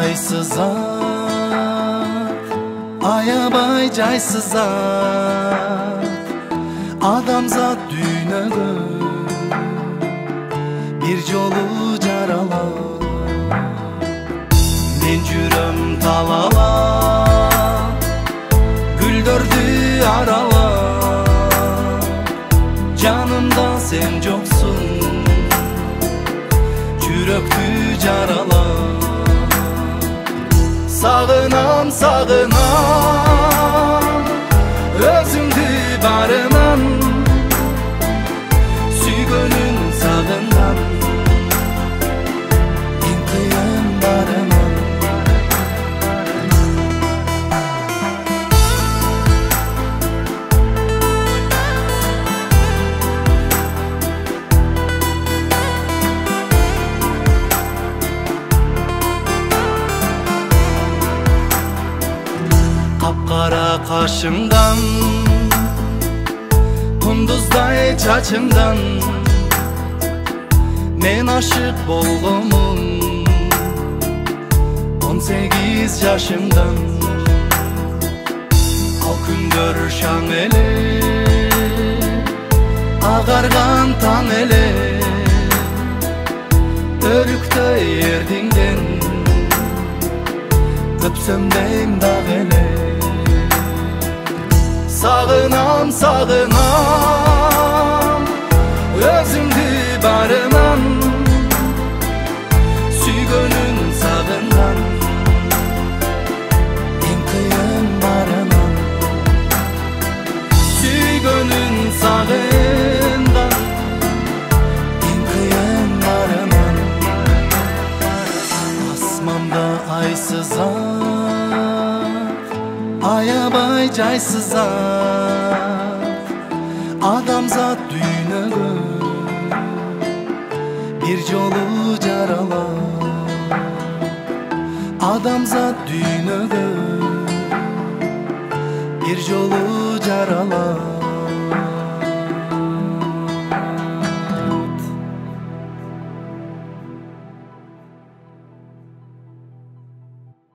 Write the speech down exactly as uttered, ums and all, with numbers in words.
айсыз ат, аябай жайсыз ат, адамзат дүйнөгө бир жолу жаралат. Мен жүрөм талалап, гүлдөрдү аралап, жанымда сен жоксуң, жүрөктү жаралап. Сагынам, сагынам өзүңдү барынан, сүйгөнүн сагынам эң кыйын барынан. Капкара кашыңдан, кундуздай чачыңдан мен ашык болгомун он сегиз жашымдан. Ал күндөр шаң эле, агарган таң эле, өрүктөй эрдиңден өпсөм дейм дагы эле. Сагынам, сагынам өзүңдү барынан, сүйгөнүн сагындан эң кыйын барынан. Сүйгөнүн сагындан эң кыйын барынан. Асманда айсыз ат, аябай жайсыз ат, адамзат дүйнөгө бир жолу жаралат. Адамзат дүйнөгө бир жолу жаралат.